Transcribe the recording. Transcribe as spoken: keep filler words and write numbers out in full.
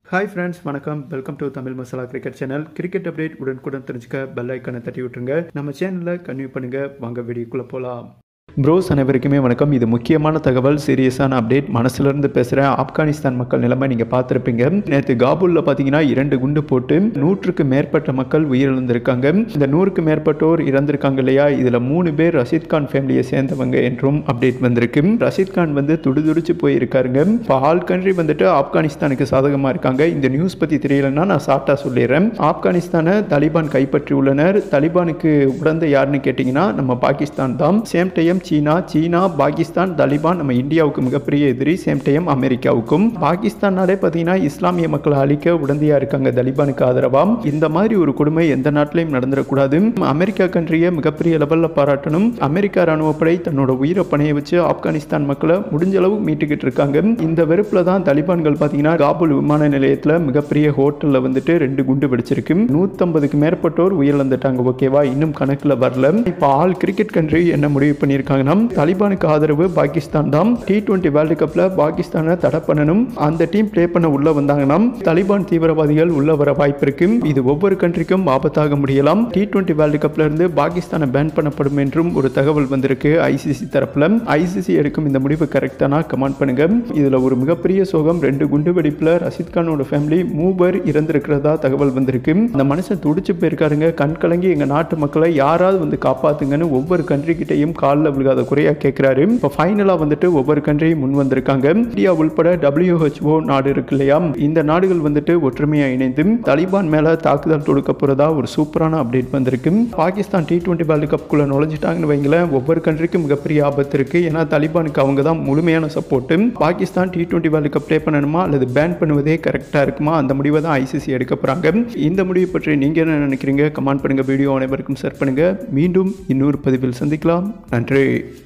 Hi friends, வணக்கம். Welcome to Tamil masala cricket channel. Cricket update உடனுக்குடன் தெரிஞ்சுக்க பெல் ஐக்கானை தட்டி விட்டுருங்க. நம்ம சேனலில் கன்டினியூ பண்ணுங்க. வாங்க வீடியோக்குள்ளே போகலாம். ப்ரோஸ் அனைவருக்குமே வணக்கம். இது முக்கியமான தகவல், சீரியஸான அப்டேட். மனசுலேருந்து பேசுகிறேன். ஆப்கானிஸ்தான் மக்கள் நிலைமை நீங்கள் பார்த்துருப்பீங்க. நேற்று காபூலில் பார்த்தீங்கன்னா இரண்டு குண்டு போட்டு நூற்றுக்கு மேற்பட்ட மக்கள் உயிரிழந்திருக்காங்க. இந்த நூறுக்கு மேற்பட்டோர் இறந்திருக்காங்க இல்லையா, இதில் மூணு பேர் ரஷீத் கான் ஃபேமிலியை சேர்ந்தவங்க என்றும் அப்டேட் வந்திருக்கு. ரஷீத் கான் வந்து துடிதுடிச்சு போயிருக்காருங்க. இப்போ ஆல் கண்ட்ரி வந்துட்டு ஆப்கானிஸ்தானுக்கு சாதகமாக இருக்காங்க. இந்த நியூஸ் பற்றி தெரியலன்னா நான் ஷார்ட்டாக சொல்லிடுறேன். ஆப்கானிஸ்தானை தலிபான் கைப்பற்றி உள்ளனர். தலிபானுக்கு உடந்த யாருன்னு கேட்டிங்கன்னா நம்ம பாகிஸ்தான் தான். சேம் டைம் சீனா சீனா பாகிஸ்தான் தலிபான் நம்ம இந்தியாவுக்கு மிகப்பெரிய எதிரி. சேம் டைம் அமெரிக்காவுக்கும். பாகிஸ்தானாலே பார்த்தீங்கன்னா இஸ்லாமிய மக்களை அழிக்க உடந்தையா இருக்காங்க தலிபானுக்கு ஆதரவாம். இந்த மாதிரி ஒரு கொடுமை எந்த நாட்டிலையும் நடந்துடக்கூடாது. அமெரிக்கா கண்ட்ரியை மிகப்பெரிய லெவலில் பாராட்டணும். அமெரிக்கா ராணுவப்படை தன்னோட உயிரை பணைய வச்சு ஆப்கானிஸ்தான் மக்களை முடிஞ்ச அளவு மீட்டுக்கிட்டு இருக்காங்க. இந்த வெறுப்புல தான் தலிபான்கள் பார்த்தீங்கன்னா காபூல் விமான நிலையத்தில் மிகப்பெரிய ஹோட்டலில் வந்துட்டு ரெண்டு குண்டு வெடிச்சிருக்கு. நூற்றம்பதுக்கு மேற்பட்டோர் உயிரிழந்துட்டாங்க. ஓகேவா, இன்னும் கணக்கில் வரல. இப்போ ஆல் கிரிக்கெட் கண்ட்ரி என்ன முடிவு பண்ணியிருக்காங்க, தலிபானுக்கு ஆதரவு பாகிஸ்தான் தான். டி டுவெண்டி வேர்ல்டு கப்ல பாகிஸ்தானை தடை பண்ணணும். அந்த டீம் பிளே பண்ண உள்ள வந்தாங்கன்னா தலிபான் தீவிரவாதிகள் உள்ள வர வாய்ப்பு இருக்கு. இது ஒவ்வொரு கண்ட்ரிக்கும் ஆபத்தாக முடியலாம். டி டுவெண்டி வேர்ல்டு கப்ல இருந்து பாகிஸ்தானை பேன் பண்ணப்படும் என்றும் ஒரு தகவல் வந்திருக்கு ஐசிசி தரப்புல. ஐசிசி எடுக்கும் இந்த முடிவு கரெக்டானா கமெண்ட் பண்ணுங்க. இதுல ஒரு மிகப்பெரிய சோகம், ரெண்டு குண்டு வெடிப்புல ரஷீத் கானோட ஃபேமிலி மூவர் இறந்திருக்கிறதா தகவல் வந்திருக்கு. அந்த மனுஷன் துடிச்சு போயிருக்காருங்க. கண் கலங்கி எங்க நாட்டு மக்களை யாராவது வந்து காப்பாத்துங்கன்னு ஒவ்வொரு கண்ட்ரி கிட்டையும் காலில் விழுகாத குறையா கேட்கிறாரு. இப்போ ஃபைனலா வந்துட்டு ஒவ்வொரு கண்ட்ரியும் முன் வந்திருக்காங்க. இந்தியா உள்பட டபிள்யூஹெச்ஓ நாடு இருக்கு இல்லையா, இந்த நாடுகள் வந்துட்டு ஒற்றுமையா இணைந்து தலிபான் மேல தாக்குதல் தொடுக்க போறதா ஒரு சூப்பரான அப்டேட் வந்திருக்கு. Pakistan T twenty world cup குள்ள நுழைஞ்சிட்டாங்கன்னு வைங்களேன், ஒவ்வொரு கண்ட்ரிக்கும் மிகப்பெரிய ஆபத்து இருக்கு. ஏன்னா தலிபானுக்கு அவங்க தான் முழுமையான support. Pakistan T twenty world cup play பண்ணணுமா அல்லது பேன் பண்ணுவதே கரெக்டா இருக்குமா, அந்த முடிவை தான் ஐசிசி எடுக்க போறாங்க. இந்த முடிவை பற்றி நீங்க என்ன நினைக்கிறீங்க, கமெண்ட் பண்ணுங்க. வீடியோ அனைவருக்கும் ஷேர் பண்ணுங்க. மீண்டும் இன்னொரு பதிவில் சந்திக்கலாம். நன்றி.